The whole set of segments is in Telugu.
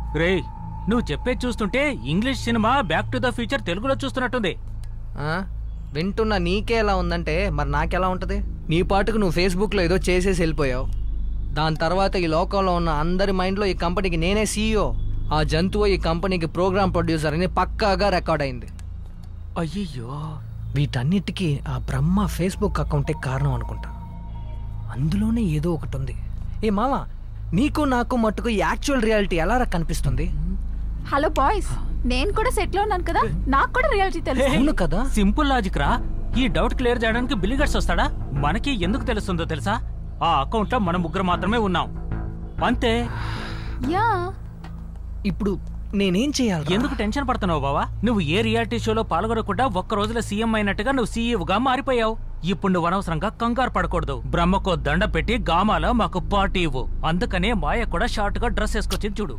రేయ్, నువ్వు చెప్పేది చూస్తుంటే English cinema back to the future తెలుగులో చూస్తున్నట్టుంది. వింటున్నా నీకే ఎలా ఉందంటే మరి నాకెలా ఉంటది? నీ పాటుకు నువ్వు ఫేస్బుక్లో ఏదో చేసేసి వెళ్ళిపోయావు. దాని తర్వాత ఈ లోకంలో ఉన్న అందరి మైండ్లో ఈ కంపెనీకి నేనే CEO. ఆ జంతువు ఈ కంపెనీకి ప్రోగ్రామ్ ప్రొడ్యూసర్ అని పక్కాగా రికార్డ్ అయింది. అయ్యయ్యో, వీటన్నిటికీ ఆ బ్రహ్మ ఫేస్బుక్ అకౌంటే కారణం అనుకుంటా. అందులోనే ఏదో ఒకటి ఉంది. ఏ మావా, నీకు నాకు మట్టుకు యాక్చువల్ రియాలిటీ ఎలా కనిపిస్తుంది? హలో బాయ్స్, నేను కూడా సెట్ లో ఉన్నాను కదా, నాకు కూడా రియాలిటీ తెలుసు. అవును కదా, సింపుల్ లాజిక్ రా. ఈ డౌట్ క్లియర్ చేయడానికి బిల్లిగట్స్ వస్తాడా? మనకి ఎందుకు తెలుస్తుందో తెలుసా? ఆ అకౌంట్ లో మనం ముగ్గురు మాత్రమే ఉన్నాం, అంతే. యా, ఇప్పుడు నేనేం చేయాలి? ఎందుకు టెన్షన్ పడుతున్నావు బావా? నువ్వు ఏ రియాలిటీ షోలో పాల్గొనకుండా ఒక్క రోజులో సీఎం అయినట్టుగా నువ్వు CEO గా మారిపోయావు. ఇప్పుడు నువ్వు అనవసరంగా కంగారు పడకూడదు. బ్రహ్మకో దండ పెట్టి గామాలో మాకు పార్టీ ఇవ్వు. అందుకనే మాయ కూడా షార్ట్ గా డ్రెస్ వేసుకొచ్చింది చూడు.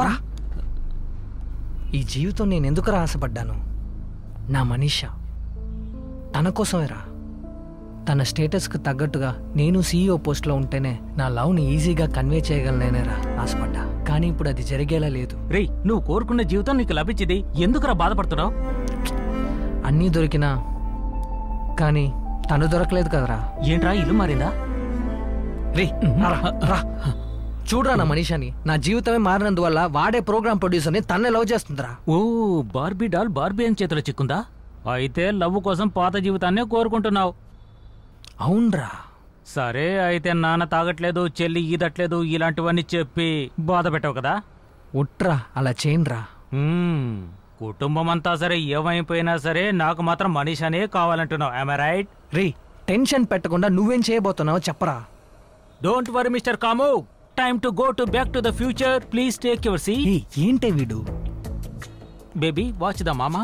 ఈ జీవితం నేను ఎందుకు ఆశపడ్డాను? నా మనీషా తన కోసమేరా. తన స్టేటస్కి తగ్గట్టుగా నేను CEO పోస్ట్లో ఉంటేనే నా లవ్ని ఈజీగా కన్వే చేయగలనేరా ఆశపడ్డా. కానీ ఇప్పుడు అది జరిగేలా లేదు. రేయ్, నువ్వు కోరుకున్న జీవితం నీకు లభించింది, ఎందుకురా బాధపడుతున్నావు? అన్నీ దొరికినా కానీ తను దొరకలేదు కదరా. ఏంట్రా, ఇల్లు మారిందా? రే రా, చూడరా నా మనీషాని. నా జీవితమే మారినందువల్ల వాడే ప్రోగ్రామ్ ప్రొడ్యూసర్ని తన్నే లవ్ చేస్తుందిరా. ఓ, బార్బీ డాల్ బార్బీ అని చేతిలో చిక్కుందా? అయితే లవ్ కోసం పాత జీవితాన్నే కోరుకుంటున్నావు. అవునరా. సరే, అయితే నాన్న తాగట్లేదు, చెల్లి ఈదట్లేదు, ఇలాంటివన్నీ చెప్పి బాధ పెట్టావు కదా. ఉట్రా, అలా చేయనురా. కుటుంబం అంతా సరే ఏమైపోయినా సరే నాకు మాత్రం మనీషానే కావాలంటున్నావు. am I right? రే, టెన్షన్ పెట్టకుండా నువ్వేం చేయబోతున్నావు చెప్పరా. Don't worry mister Kamu, time to go to back to the future. Please take your seat. ఏంటే వీడు? Baby, watch the mama.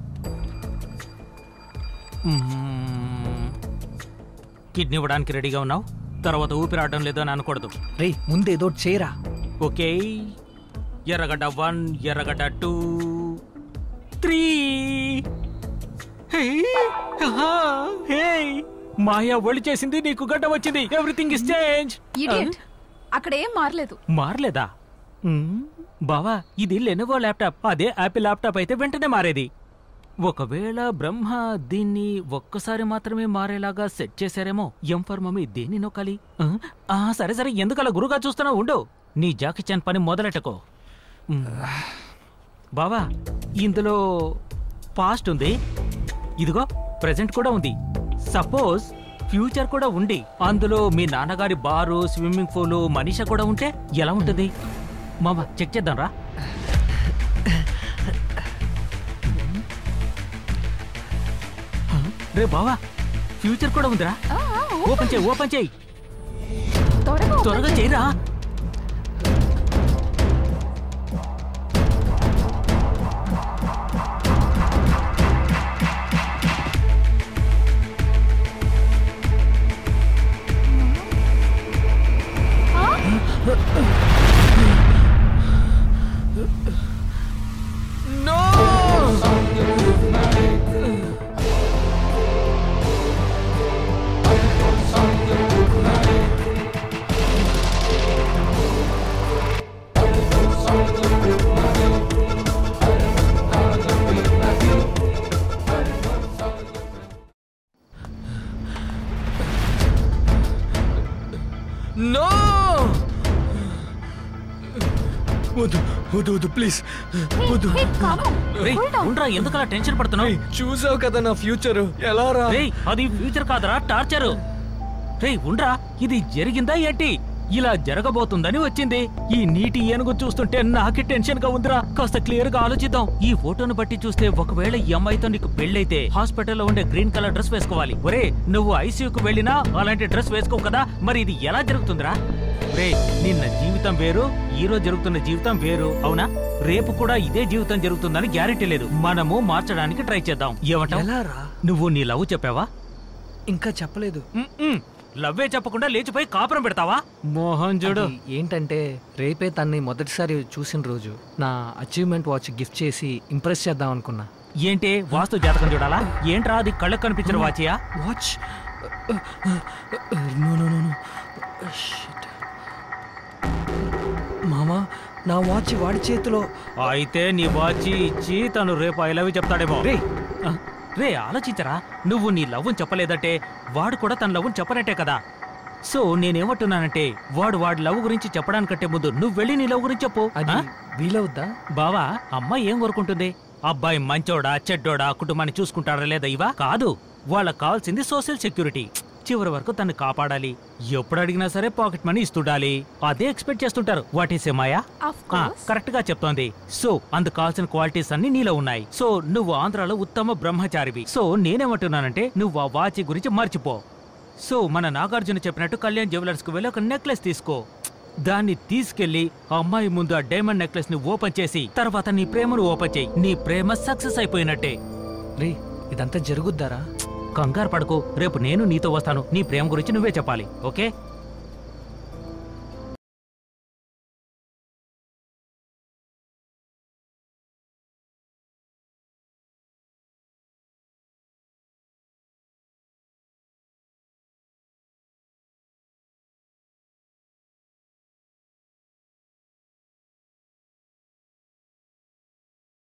Kidney ఇవ్వడానికి రెడీగా ఉన్నావు, తర్వాత ఊపిరాడడం లేదో అని అనకూడదు. రే, ముందేదో చేయరా. ఓకే, ఎర్రగడ్డ 1, ఎర్రగడ్డ 2, 3. మాయా ఒళ్ళు చేసింది, నీకు గడ్డ వచ్చింది. Everything is change. ఇడియట్, అక్కడ ఏం మారలేదు. మారలేదా? బావా, ఇది లెనోవో ల్యాప్టాప్, అదే యాపిల్ ల్యాప్టాప్ అయితే వెంటనే మారేది. ఒకవేళ బ్రహ్మ దీన్ని ఒక్కసారి మాత్రమే మారేలాగా సెట్ చేశారేమో. ఎం ఫర్ మమ్మీ దేన్ని నొక్కాలి? సరే సరే, ఎందుకలా గురుగా చూస్తున్నావు? ఉండు, నీ జాకీ చాన్ పని మొదలెట్టకో. బావా, ఇందులో పాస్ట్ ఉంది, ఇదిగో ప్రెజెంట్ కూడా ఉంది, సపోజ్ ఫ్యూచర్ కూడా ఉండి అందులో మీ నాన్నగారి బారు, స్విమ్మింగ్ పూలు, మనీషా కూడా ఉంటే ఎలా ఉంటుంది? మామ, చెక్ చేద్దాం రా. రే బావా, ఫ్యూచర్ కూడా ఉందిరా. ఓపెన్ చేయి, ఓపెన్ చేయి, త్వరగా చేయరా. ప్లీజ్ ఉండరా, ఎందుకలా టెన్షన్ పడుతున్నావు? చూసావు కదా నా ఫ్యూచర్ ఎలా రా. అది ఫ్యూచర్ కాదరా, టార్చర్. రే ఉండరా, ఇది జరిగిందా ఏంటి? ఇలా జరగబోతుందని వచ్చింది. ఈ నీటి ఏనుగు చూస్తుంటే నాకే టెన్షన్ గా ఉందిరా. కాస్త క్లియర్ గా ఆలోచిద్దాం. ఈ ఫోటోను బట్టి చూస్తే ఒకవేళ ఈ అమ్మాయితో నీకు పెళ్ళైతే హాస్పిటల్లో ఉండే గ్రీన్ కలర్ డ్రెస్ వేసుకోవాలి. ఒరే, నువ్వు ఐసీయూకు వెళ్ళినా అలాంటి డ్రెస్ వేసుకోవు కదా, మరి ఇది ఎలా జరుగుతుందిరా? రే, నిన్న జీవితం వేరు, ఈ రోజు జరుగుతున్న జీవితం వేరు, అవునా? రేపు కూడా ఇదే జీవితం జరుగుతుందని గ్యారెంటీ లేదు. మనము మార్చడానికి ట్రై చేద్దాం. ఏమంటావ్? నువ్వు నీ లవ్ చెప్పావా? ఇంకా చెప్పలేదు. లవ్వే చెప్పకుండా లేచిపోయి కాపురం పెడతావా? మోహన్ చూడు, ఏంటంటే రేపే తన్ని మొదటిసారి చూసిన రోజు నా అచీవ్మెంట్ వాచ్ గిఫ్ట్ చేసి ఇంప్రెస్ చేద్దాం అనుకున్నా. ఏంటి, వాస్తు జాతకం చూడాలా? ఏంట్రా అది, కళ్ళకు కనిపించిన వాచియా? వాచ్ మామా, నా వాచ్ వాడి చేతిలో. అయితే నీ వాచి ఇచ్చి తను రేపు ఐ లవ్ యూ చెప్తాడేమో. రే రే ఆలోచించరా, నువ్వు నీ లవ్వుని చెప్పలేదంటే వాడు కూడా తన లవ్వుని చెప్పనట్టే కదా. సో నేనేమంటున్నానంటే వాడి లవ్ గురించి చెప్పడానికంటే ముందు నువ్వు వెళ్ళి నీ లవ్ గురించి చెప్పు. అది వీలవుద్దా? బావా, అమ్మాయి ఏం కోరుకుంటుంది? అబ్బాయి మంచోడా చెడ్డోడా, కుటుంబాన్ని చూసుకుంటాడా లేదా ఇవా కాదు. వాళ్ళకి కావాల్సింది సోషల్ సెక్యూరిటీ. చివరి వరకు తను కాపాడాలి. ఎప్పుడు అడిగినా సరే పాకెట్ మనీ ఇస్తుండాలి. అదే ఎక్స్పెక్ట్ చేస్తుంటారు. What is Maya? Of course. Correct గా చెప్తోంది. సో అందుకు కావాల్సిన క్వాలిటీస్ అన్ని నీలో ఉన్నాయి. సో నువ్వు ఆంధ్రాలో ఉత్తమ బ్రహ్మచారివి. సో నేనేమంటున్నానంటే నువ్వు ఆ వాచి గురించి మర్చిపో. సో మన నాగార్జున చెప్పినట్టు కళ్యాణ్ జ్యువెలర్స్ కు వెళ్ళి ఒక నెక్లెస్ తీసుకో. దాన్ని తీసుకెళ్లి ఆ అమ్మాయి ముందు ఆ డైమండ్ నెక్లెస్ ని ఓపెన్ చేసి తర్వాత నీ ప్రేమను ఓపెన్ చేయి. నీ ప్రేమ సక్సెస్ అయిపోయినట్టే. రే ఇదంతా జరుగుద్దారా? కంగారు పడకు, రేపు నేను నీతో వస్తాను. నీ ప్రేమ గురించి నువ్వే చెప్పాలి. ఓకే?